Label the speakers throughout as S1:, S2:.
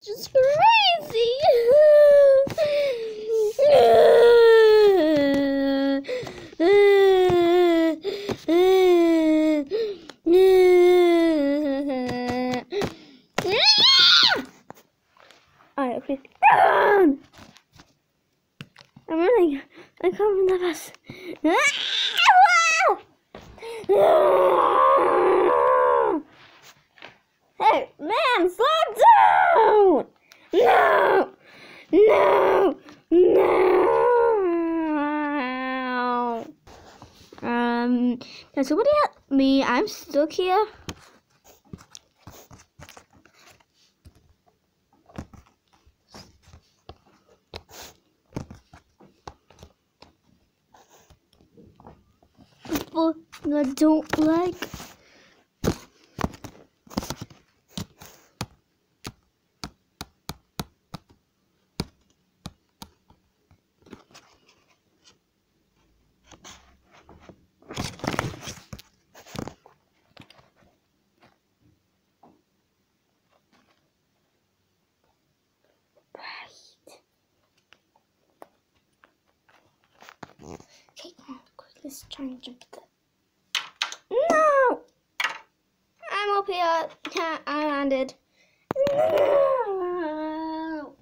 S1: just crazy. Alright, please. I'm running. I'm coming the bus. Hey, man, slow down! No! No! No! Can somebody help me? I'm stuck here. People I don't like. Okay, come on, quick, let's try and jump that. No! I'm up here. I landed. No!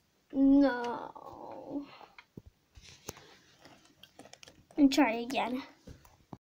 S1: No. And try again.